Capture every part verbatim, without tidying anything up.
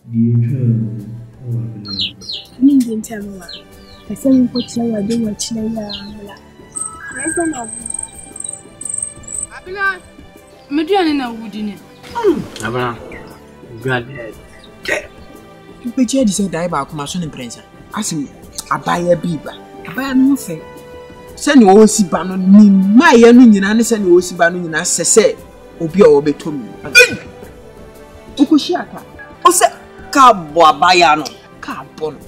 Me didn't tell me. I said we put you away. They were chilling there. I don't know. Abila, me do you know who did it? Abila, glad. You pay the said die back my son in prince. Ask me, I buy a beaver. I buy no fair. Send you all see banon, my young and send you all see banon as say, Obi or Betumi. Ukushaka. O se Cabo Bayano. Carbon.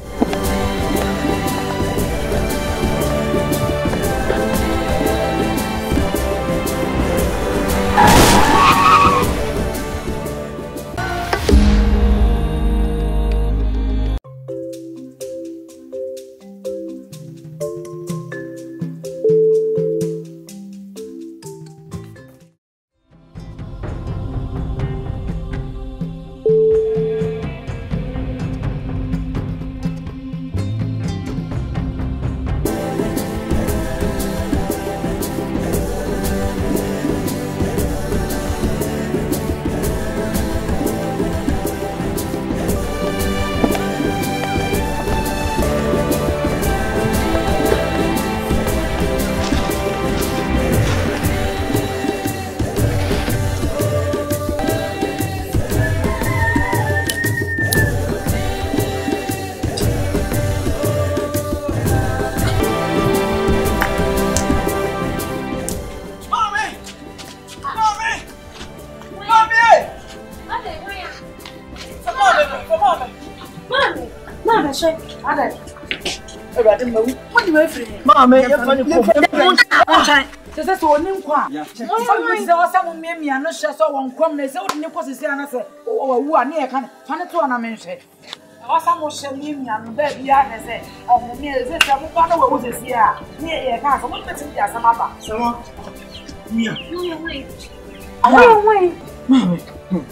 Mamma, you're funny. That's all new one. Some me and no shadow on commoners, old Nicholas answer, or one near can find it to an mention. Or some was sending me and bed yard and say, oh, me is it? I wonder what was this year. Near a car, what was it? Some other. So, yeah, wait. Oh, wait, Mamma.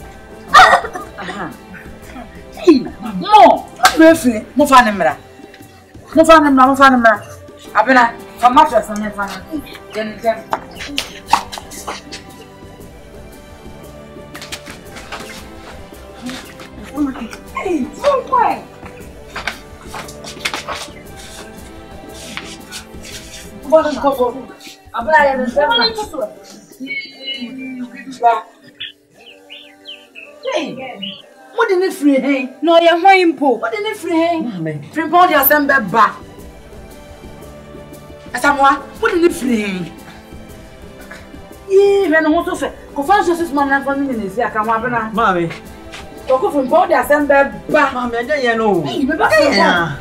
More, referee, no fanamera. No fanamera, no fanamera. I've been at a mattress on the fan. Then, then. Hey, so quiet. What is going I'm glad I'm Hey, what didn't it free? Hey, no, you're my impo. What didn't it free? Hey, from Pony or some bed back. As someone, what didn't it free? Yeah, when I want to say, confusion is my family in this year. Come on, Mammy. Go from Pony or some bed back. Mammy, I don't know. Hey, baby,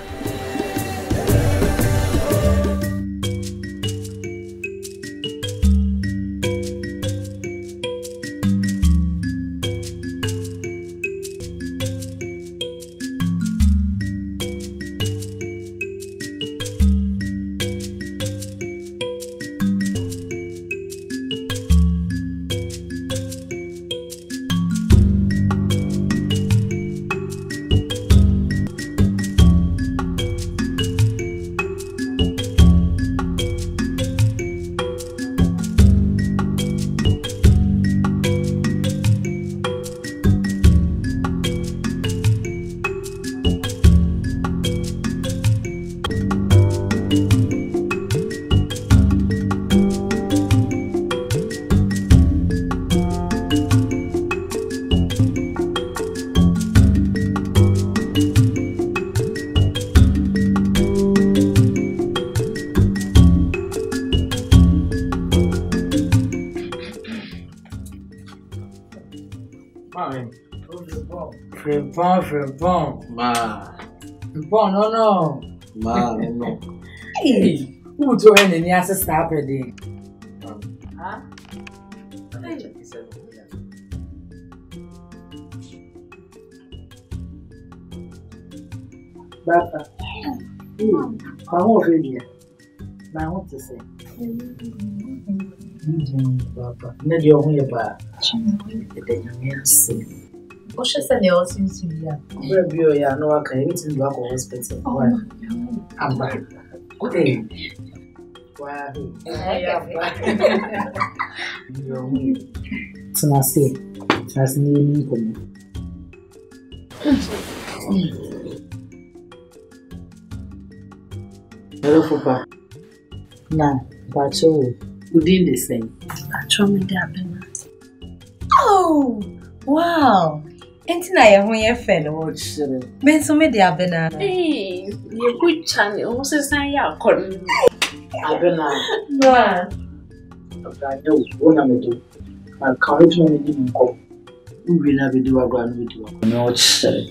Bon, bon, ma. Bon, no, no. Ma, no. Hey, who told any answer stop it? Huh? Papa, I won't read you. I want to say. Papa, not your way about it. What should I know since you are? Where you are, no, I can't eat in the hospital. I'm back. Good day. Wow. It's not safe. That's nearly for me. Hello, Papa. Now, but you, who did the same? I told me that. Oh, wow. Ain't I when you fellow? Men so many abena. Hey, you good channel. What's the sign? Yeah, call me. Abena. Wow. I know what I'm doing. My courage will be in call. We will never do a grand with you. No, sir.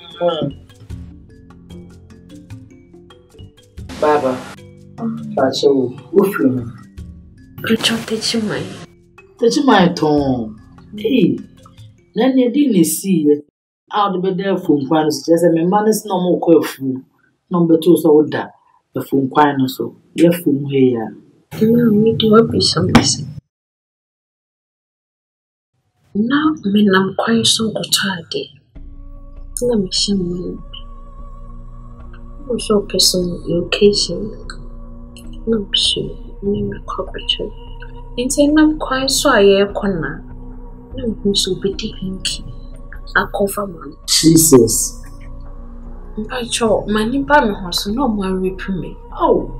Baba, but you, who feel? Richard, teach you my. Teach my tongue. Hey, then you didn't see it. Out of the bed from Quanus, just a man is no more careful. Number two, so that the phone quinus, so your phone here. No, we do be something. Now, me nam quite so tired. Let me see me. Also, person location. No, sure, name a corporate. In saying I'm quite so I air corner. No, who so be hinky. I cover man. Jesus. By Joe, my name by my house, no more reprimand. Oh.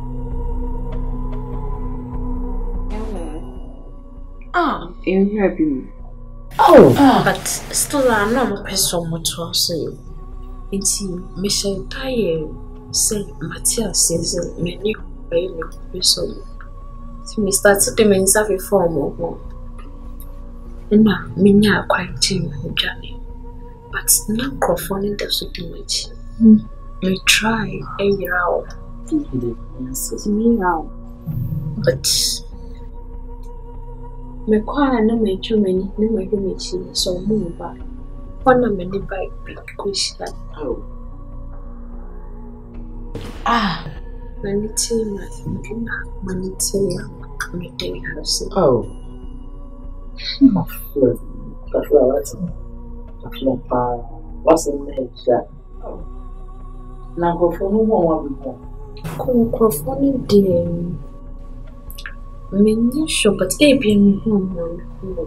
Ah, You happy me. Oh. but still, I know my person what to say. It's Michelle Tire say Matthias says, many by me person. Me started the men's have a form of one. And now, me now quite team who Johnny. But now, Crawford does so much. Me try a year out. Me out. But me quite no me too many, no me do me so move back. One of many bike big question. Oh. Ah, many team, many team, me day house. Oh. My friend. That's what I like. That's not bad. What's the name? Oh. Now go for no more before. Crawford did. Me not sure, but a be in home.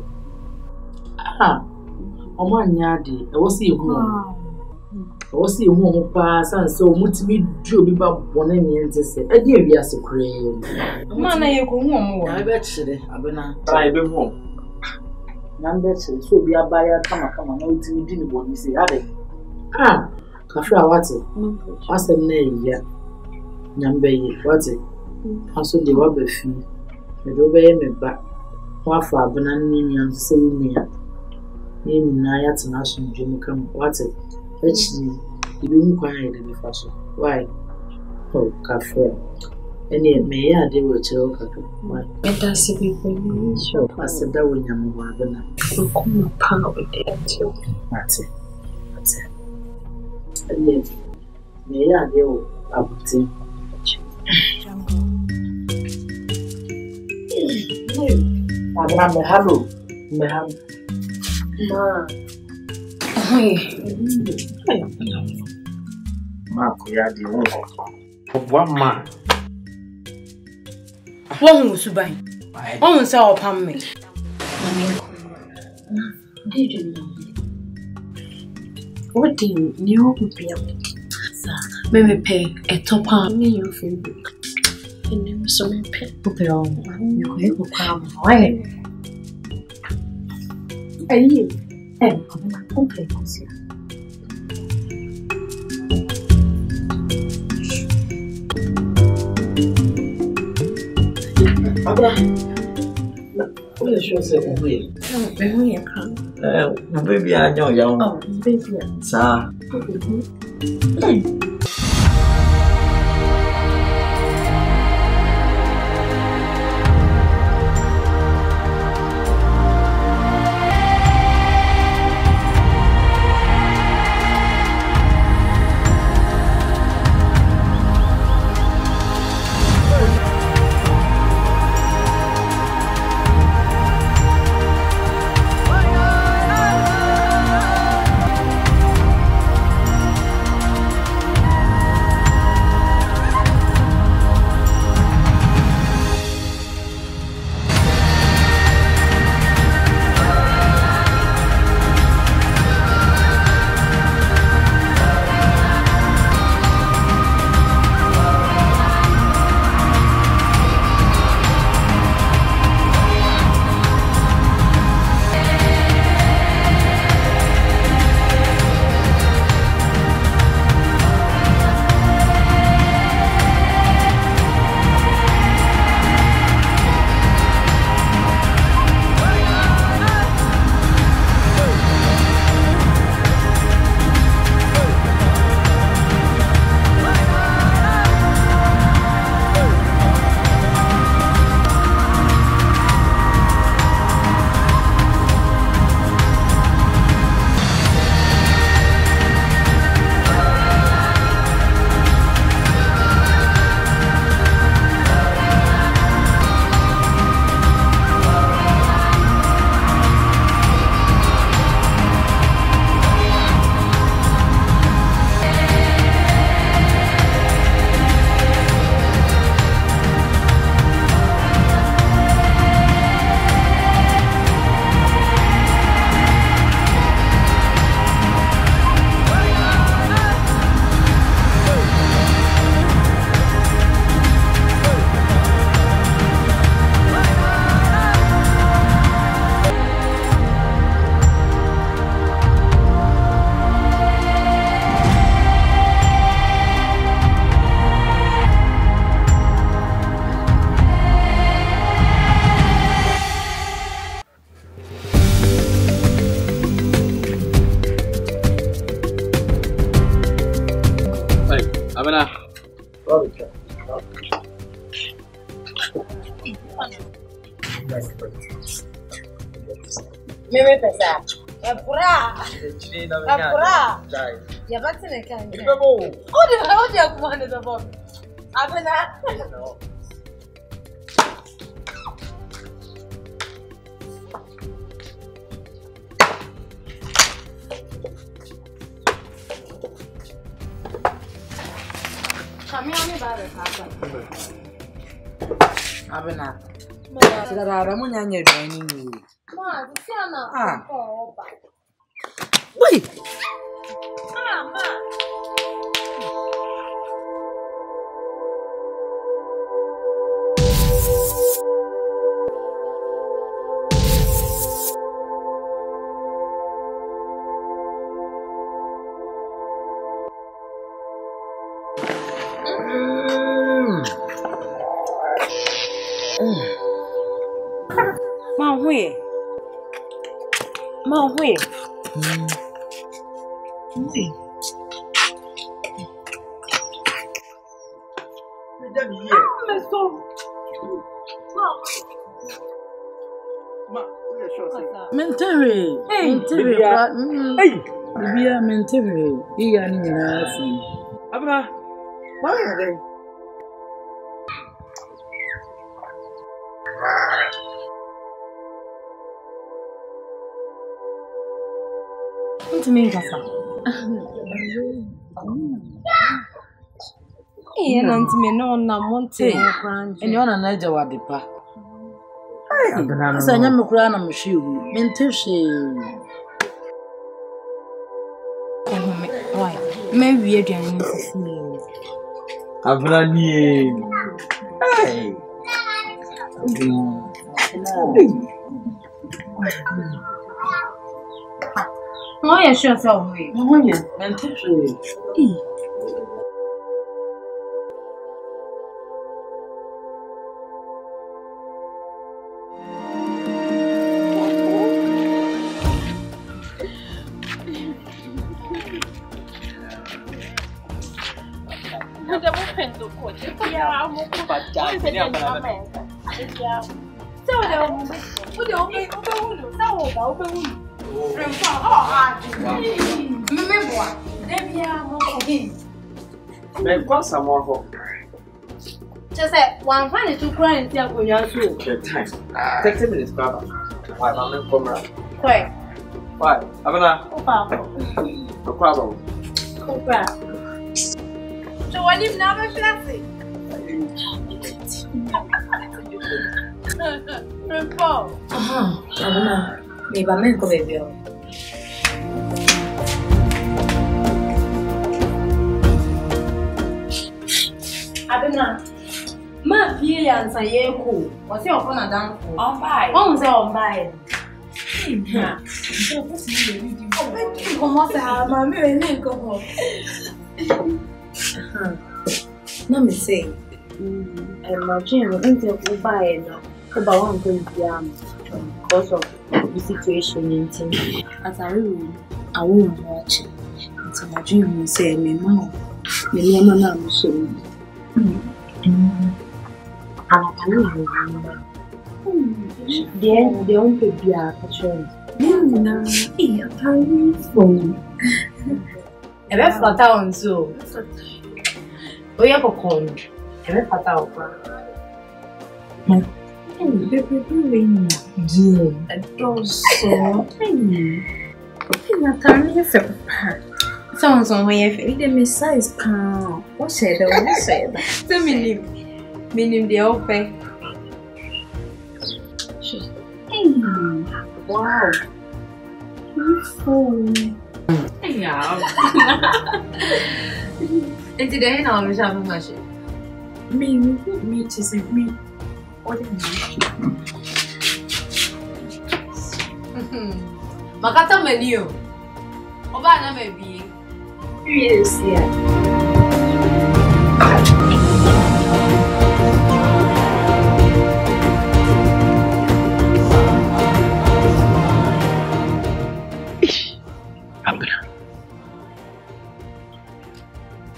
Ah. Oh man, yadi. I was see you home. I was see you home pass and so much me drew me back one and say, I dear, we are so crazy. Man, I go home. I bet you, I've been a I be home. number so be a buyer. Come on, come on, no, it's me didn't want to say, ah, Kafra, what's it? What's the name? Yeah, number what's it? Also, the rubber fee. The rubber me back. What for a banana and say me. In Nayat National Jim come, what's it? Actually, you don't quite in the fashion. Why? Oh, Kafra. And yet, may I do a chill? Why? It does a big thing. Sure, I said that when you're more than a come power with it. that's it. That's it. And yet, may I do a booty? I'm a hello, ma'am. Ma. Marco, you are the one. One man. One was by. One saw upon me. Did you know? What do you know would be a bit? Maybe pay a top on me of your book. And then so many people you could come away. Are you? And I'm okay. What is your second way? Oh, baby, I can't. Uh, baby, I know you. Oh, baby, sir. Abena. Mimi pesa. Epura. Epura. Ya bati ne kan. Bebo. Odi odi akumane bebo. Abena. Kami oni bare kaka. Abena. Sira dara mo nyanya aduane ni. Ma, si ana. Ah. Oh, ba. Wait. Ah, ma. Ma hui. Ma hui. Hui. Mais so. Mentere. Mentere. Hey. Bibia mentere. Iya ni na fi. Abena. Why are they? Ntumi nkasa. Eh, na ntumi no na monte kran. Eni ona na eje wadepa. Asa nya me kura na me hwe hu. Mentere. Ehome. Why? Me wie aduane ni sisi. Abena ni. Hey. Oh, yeah, sure, so we. No one yet. Mentere. Me kwa samofo. Just say one funny to cry and tell when you're through. The time. thirty minutes baba. Why mama come ra? Wait. Why? Abena. Papa. No problem. Papa. So when you never flashy. Papa. Aha. Abena. Me ba men ko bebe o. Abena. Ma fie ya nsa ye ko. O se ofo na dan ko. On buy. On se on buy. Ha. So ko si ye di. O be ki ko mo sa ma me we ni ko ho. Na me say. Mm, imagine when you go buy na. Ko ba wan ko biam. Because of the situation in thing. As I really I won't watch it. It's my dream say me ma. Me me ma na mo so. I don't remember. Then they won't be a patron. No, I can't phone. E be fata on so. O ya popcorn. E be fata o pa. Baby, baby, dear. I don't so. Hey, I can't even. Sounds on my face. They miss size pound. What said that? What said that? So minim. Minim de ope. Hey, wow. Beautiful. Yeah. And today now we have a machine. Me, me, to say me. What do you Makata menu. Oba na maybe. Yes, yeah.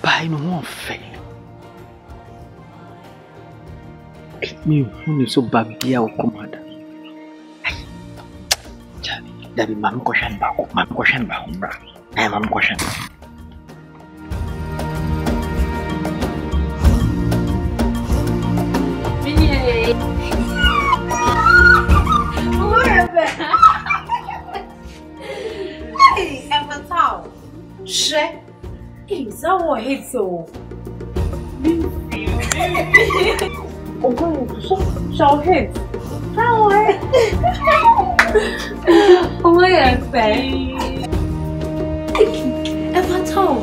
buy no one fair. Me who so bad here or commander. That be my question back, my question back, I am a question. Hey, Avatar. She is our head so. Show head. How are oh my god, babe. Avatar.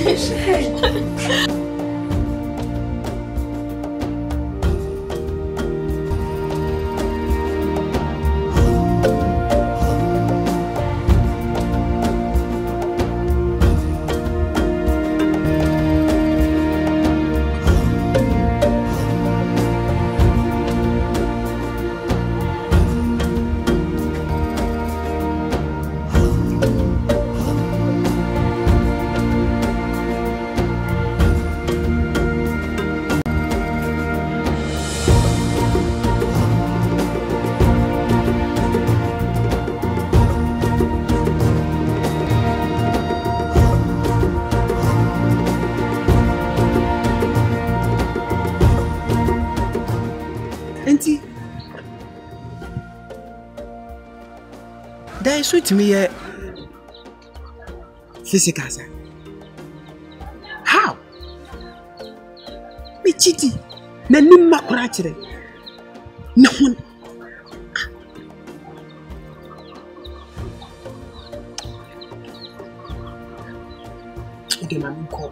So to me, uh, physical, sir. How? Me chiti, na nimma kurachire. Na one. Okay, mami ko.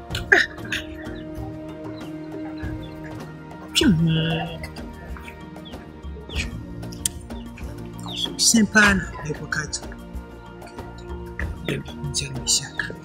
Sempana, epokati. Jangan shaka.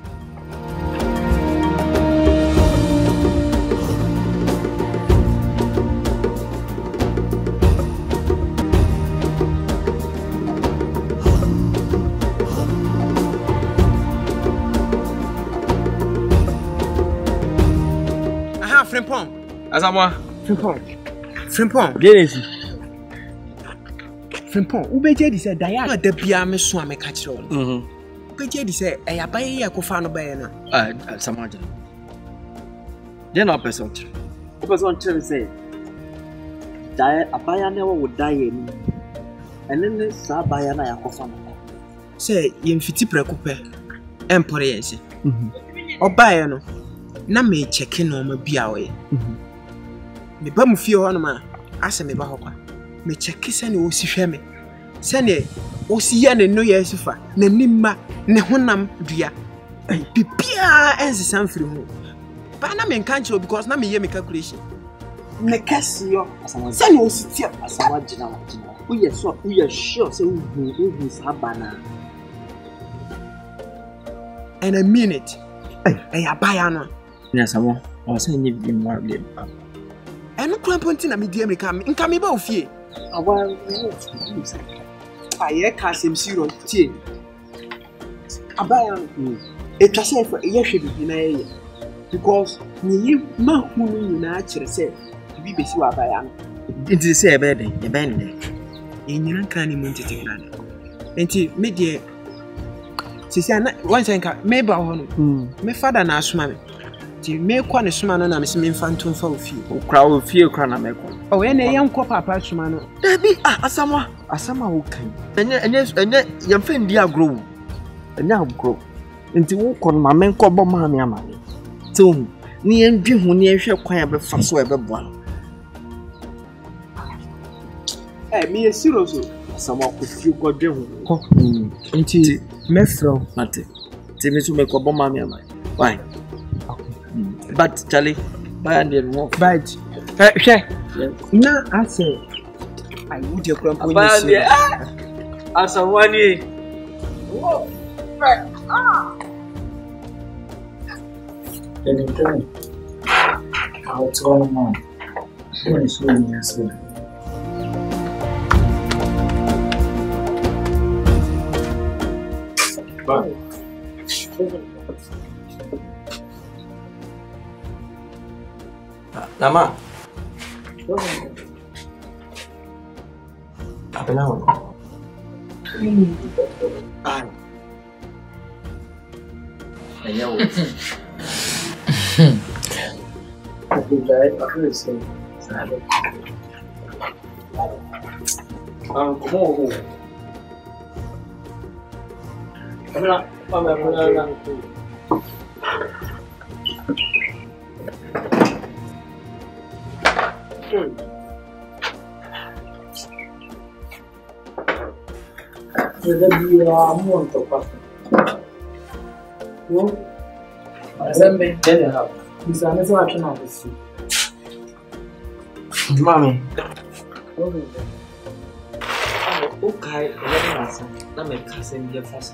Aha, Frimpong. Azamwa. Frimpong. Frimpong. Genesi. Frimpong. Ubeje di se daya da bia me so ameka kire wo. Mhm. Ubeje di se e abaye ye ko fa no baye na. Ah, Samaja. Then no person. O person tell say daya abaya na wo daya ni. Ene ne sa abaya na yakofa no. Se ye mfiti preko pe. Empore yense. Mhm. Obaye no na me checke no ma bia wo ye. Mhm. Me ba mu fie ho no ma ase me ba ho kwa. Me checke se ne o si hwe me. Se ne o si ya ne no ye sifa na nimma ne honam dua. Bibia ense samfiri ho. Ba na me nka nche because na me ye me calculation. Me kasi yo. Se ne o si tia Asawa jina wa jina. Uye so uye sure say uhu uhu sabana. And I mean it. Hey, hey, abaya no. Ni Asawa, o say ni bi mo able. Eno kramponti na me die me ka me nka me ba ofie. Awa no say. Aye ka sem siro tie. Abaya no. Etwa say for ye hwe bi na ye. Because ni ma hunu nyina akire say bi besi wa abaya no. Nti say e be den, e be den. Enyina kan ni mun tete kan. Enti me die sisi ana one senka me ba ho no. Me father na asoma me. Ti me kwa ne soma no na me se me mfa ntomfa ofie. Okra ofie okra na me kwa. Oh, ene ye nkọ papa soma no. Dabi ah Asamwa, Asama wo kan. Enye enye enye yemfa ndi agro. Enye agro. Nti wo kọ no ma me nkọ bo ma me ama. Ti wo ni endwi ho ni ehwe kwan ya be fa so e be boa. Eh, me e serious. Asamwa ko fi ko dwe ho. Ko. Nti me fro mate. Ti me so me ko bo ma me ama. Why? But Charlie, buy and then walk. But eh she. Na ase. I would your grandpa Buy and then. Asamwa ni. Oh. Ah. Anytime. What's going on? What is going on? Nama. Apa nama? Ah. Ayau. Aku dah aku rasa. Ah, como? Apa? Apa apa? Jadi dia monto pas. Yo, sembe jadi ha. Bisa ne sa tuna da shi. Mami. O kai, ele não asa. Na me casa em dia fácil.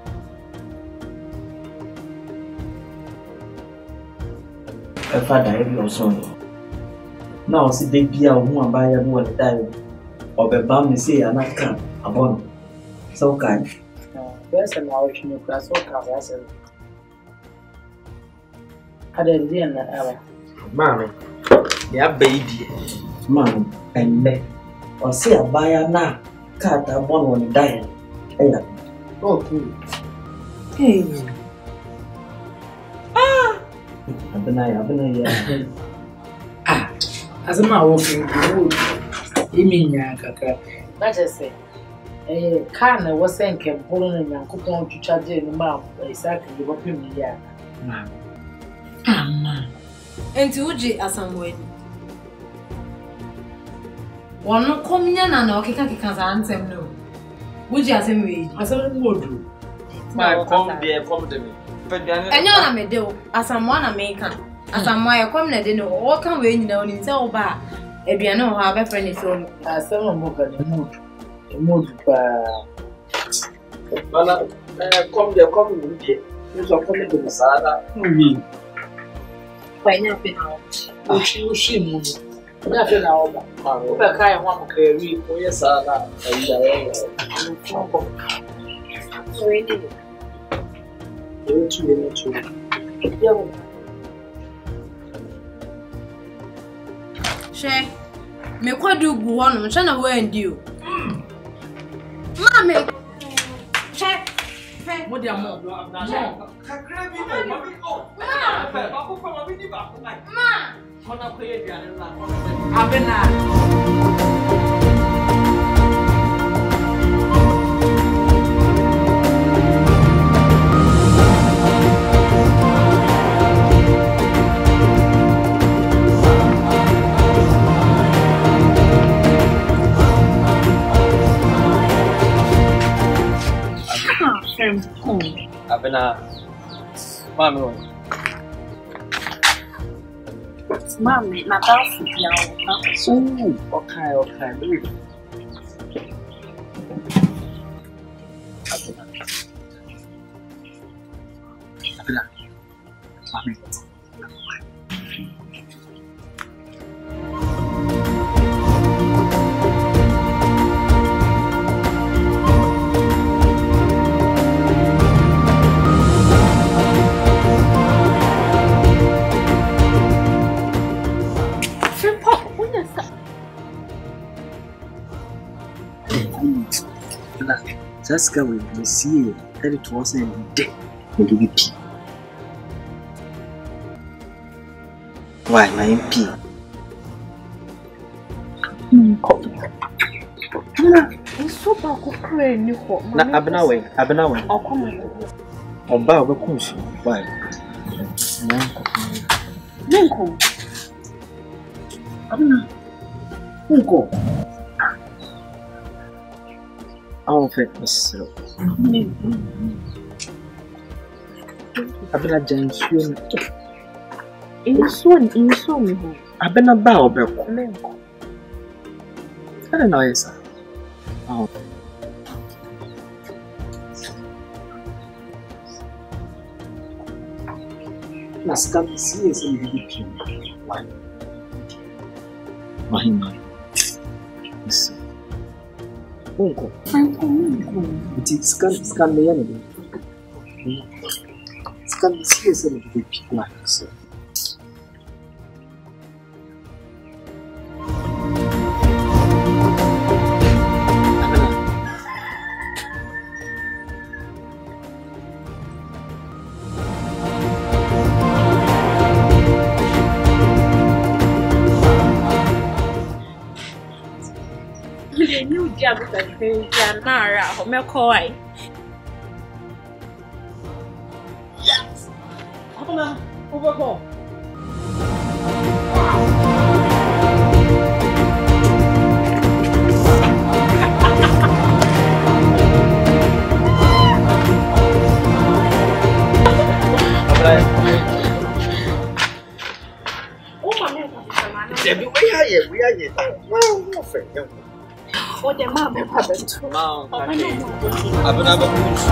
É fada ele o sonho. Não, se de bia o uma baia no o dai. O beba me se anaka abono. So kai. Essa não é o que so ka essa. Ada dia na ela. Mami. Ya baby. Mami, ende. O se abaya na kata abono ni dai. Eya. Oh, cool. Hey. Ah. Abena ya, abena ya. Ah. Asema wo fi wo. Iminya kaka. Na just say eh kana wasenke mpolo na nyankopon twitwaje ni ma Isaac de bopim ni ya. Ma. Ama. Enti uji asamwe. Wono kominya na na okeka keka za antem no. Uji asemwe. Asamwe modu. Ma kom de kom de me. Enyo na me de o. Asamwa na me ka. Asamwa e kom na de no. O kan we nyina oni nse o ba. Eduane o ha be friend so. Asamwe mo ka de modu. Modu pa. Bana eh kom de kom de. Ni so kom de masala. Oui. Fanya pena. Uchi uchi mu. Na fe na oba. O ba kai ho am kari o ye sala. Ayi da yo. Ready. Eu te vi no tio. Eu. She, me kwadu gu ho no, she na we ndi o. Mama. She, fe. Mo dia mo. Kakra bi na mami o. Ma, ba ko ko mami ni ba ko mai. Ma. Kona ko ye dia na. Abena. Abena. Mami o. Mami, na dança piano. Uh, okay, okay. Really. Abena. Mami. That's going to see that it wasn't dead. Would you be P? Why, my M P? It's so bad. Na Abena way, Abena way. I'll come on. Or bow the coons. Why? Lincoln. Abena. Who go? I don't think this is Abena James Swim. In Swan, in Swan. Abena Bow Belko. I don't know, yes. Oh. Let's come see us in the D P. Why? Mahima. Listen. Unko. It is scan scan me anyway. Scan me seriously with the people like so. You knew Jab was a very Janara, Homelkoi. Yes! Abana, overhaul. We are here, we are here. Well, no friend. Oh, the mom, my father, too. Mom, I've never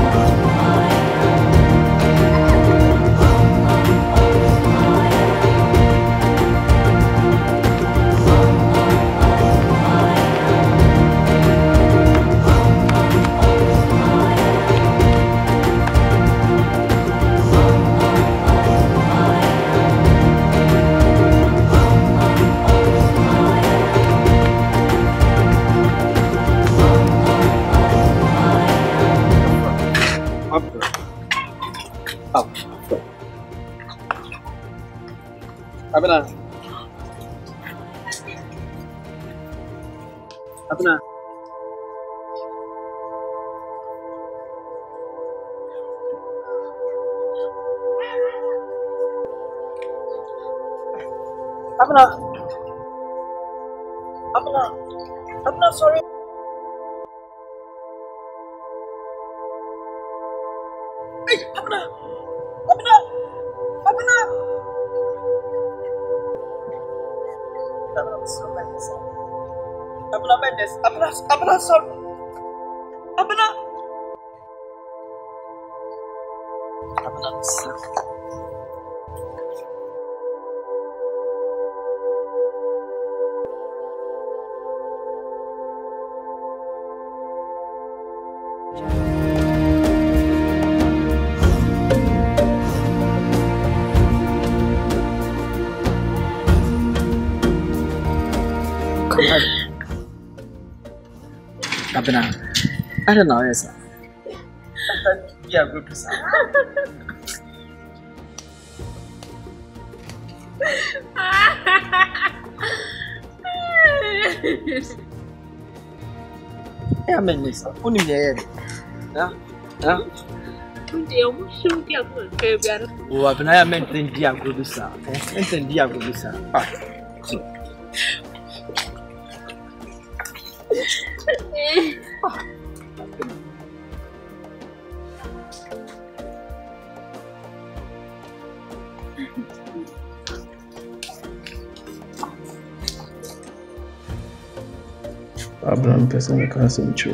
Abana. Abana. Abana. Abana. Abana, sorry. Hey, Abana. Abana. Abana. Abana Mendes, Abana, Abana, sorry. Abana. Abana, sorry. Abana, I don't know, yes, sir. Yeah, good to say. Yeah, I mean, this. Only the head. Yeah, yeah. Oh, Abana, I meant in Dia Grudusa. I meant in Dia Grudusa. Ah, so. Abraham person can't see true.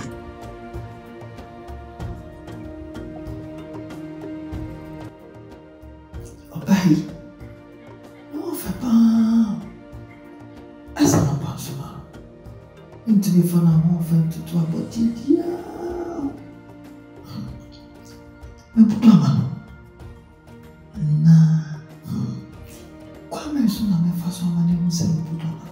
Obey. No, Papa. As an apostle. Into the fun of more fun to talk about it. Me put a man. Na. Kwame so na me fa so mani mo se me put a man.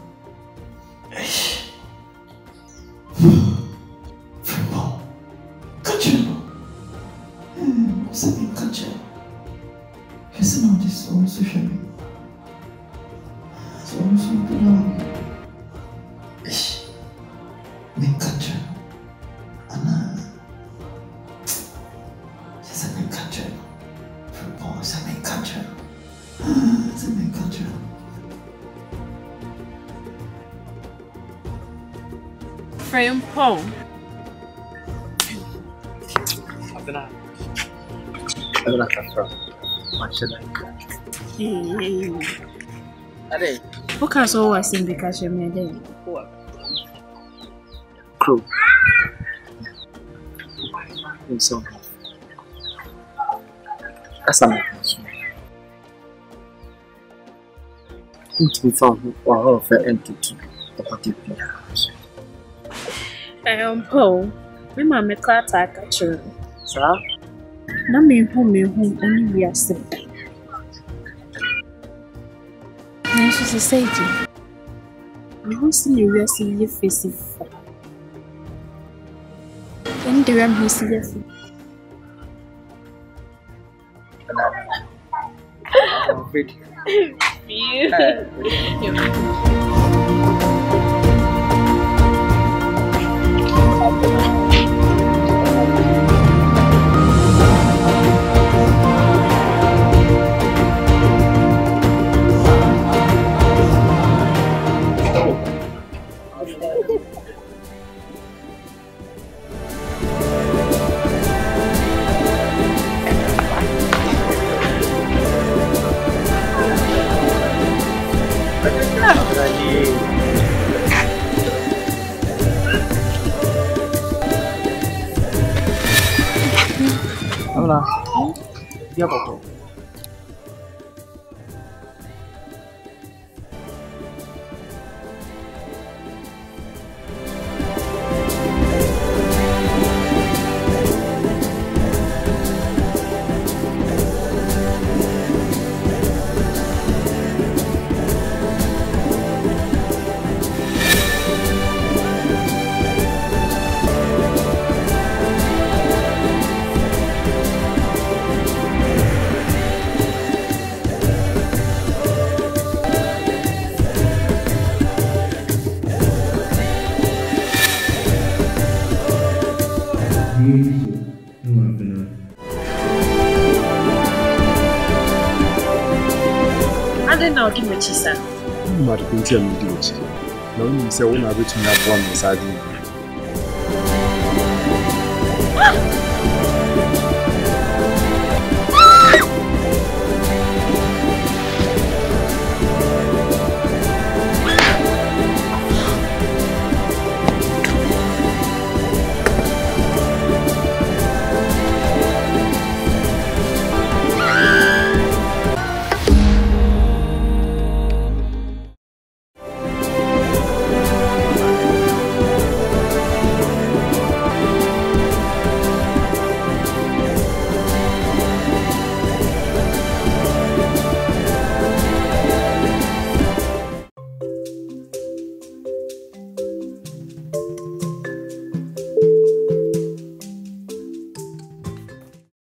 Fribo. Kachelo. Eh, se me kachelo. Listen on this on social media. So I'm so put a man. Ish. Me kachelo. Ana. Se me kachelo. Fribo, se me kachelo. Ah, se me kachelo. Frame Paul. Abana. Abana, Kafra. Mashallah. Hey. Ade. What can so was in the cash me then? Crow. So. Asama. Into found or of entity. The particular. Um, Paul, me mama class I catch you. Sir? Na me home me home only we are safe. Na she say it. We won't see me we are seeing your face. Then the ram he see your face. I'm afraid. You. Dia kok. Now give me cheese. I'm not going to do it. No, you say when I go to my one,